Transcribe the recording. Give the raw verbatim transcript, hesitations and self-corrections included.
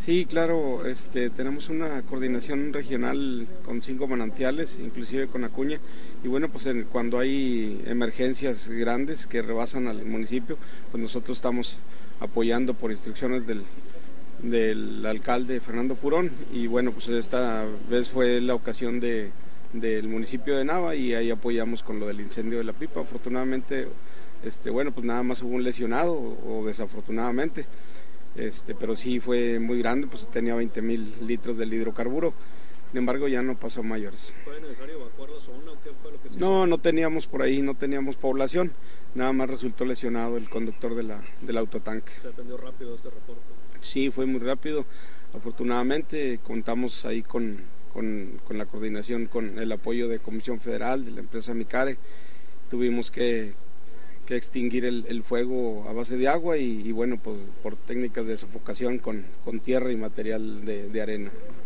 Sí, claro, este, tenemos una coordinación regional con cinco manantiales, inclusive con Acuña, y bueno, pues en, cuando hay emergencias grandes que rebasan al municipio, pues nosotros estamos apoyando por instrucciones del, del alcalde Fernando Purón, y bueno, pues esta vez fue la ocasión de, del municipio de Nava y ahí apoyamos con lo del incendio de la pipa. Afortunadamente, este, bueno, pues nada más hubo un lesionado o, o desafortunadamente. Este, pero sí fue muy grande, pues tenía veinte mil litros del hidrocarburo, sin embargo ya no pasó a mayores. ¿Fue necesario evacuar la zona o qué fue lo que se No, hizo? No teníamos por ahí, no teníamos población, nada más resultó lesionado el conductor de la, del autotanque. ¿Se atendió rápido este reporte? Sí, fue muy rápido, afortunadamente contamos ahí con, con, con la coordinación, con el apoyo de Comisión Federal, de la empresa Micare, tuvimos que... que extinguir el, el fuego a base de agua y, y bueno, pues por técnicas de sofocación con, con tierra y material de, de arena.